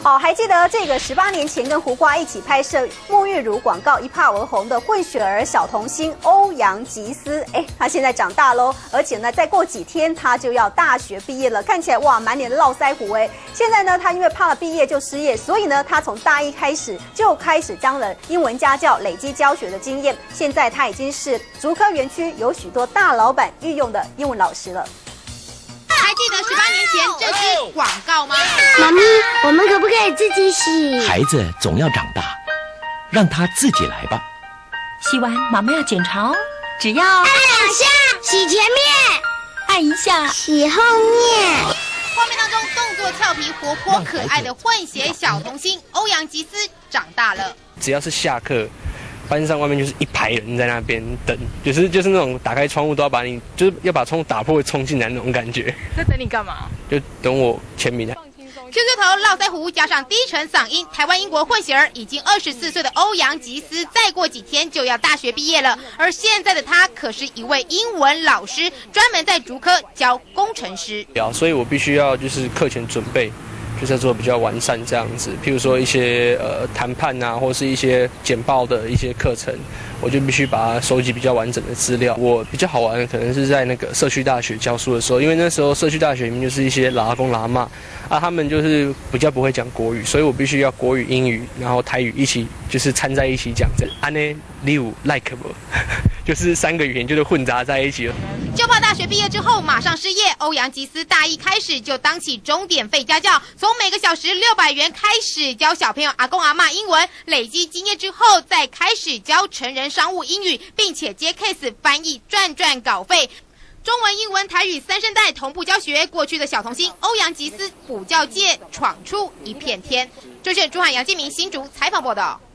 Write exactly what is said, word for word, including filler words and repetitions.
好，还记得这个十八年前跟胡瓜一起拍摄沐浴乳广告一炮而红的混血儿小童星欧阳吉斯，哎，他现在长大喽，而且呢，再过几天他就要大学毕业了，看起来哇，满脸的络腮胡哎。现在呢，他因为怕了毕业就失业，所以呢，他从大一开始就开始当了英文家教，累积教学的经验。现在他已经是竹科园区有许多大老板御用的英文老师了。 还记得十八年前这是广告吗？ 妈咪，我们可不可以自己洗？ 孩子总要长大，让他自己来吧。 洗完妈妈要检查哦，只要按两下，洗前面， 按一下， 洗后面。 画面当中动作俏皮、活泼可爱的混血小童星欧阳吉斯长大了。 只要是下课。 班上外面就是一排人在那边等，就是就是那种打开窗户都要把你，就是要把窗户打破冲进来那种感觉。 在等你干嘛？ 就等我签名啊。 Q Q 头、络腮胡加上低沉嗓音，台湾英国混血儿已经二十四岁的欧阳吉斯，再过几天就要大学毕业了。而现在的他可是一位英文老师，专门在竹科教工程师。 所以我必须要就是课前准备。 就是要做比较完善这样子，譬如说一些呃谈判啊，或是一些简报的一些课程，我就必须把它收集比较完整的资料。我比较好玩的可能是在那个社区大学教书的时候，因为那时候社区大学里面就是一些老阿公老阿嬷啊，他们就是比较不会讲国语，所以我必须要国语、英语，然后台语一起就是掺在一起讲这样。安呢，你有 like 不？就是三个语言就是混杂在一起了。 就怕大学毕业之后马上失业。欧阳吉斯大一开始就当起钟点费家教，从每个小时六百元开始教小朋友阿公阿嬷英文，累积经验之后再开始教成人商务英语，并且接 case 翻译赚赚稿费。中文、英文、台语三声带同步教学。过去的小童星欧阳吉斯补教界闯出一片天。这是珠海杨建明新竹采访报道。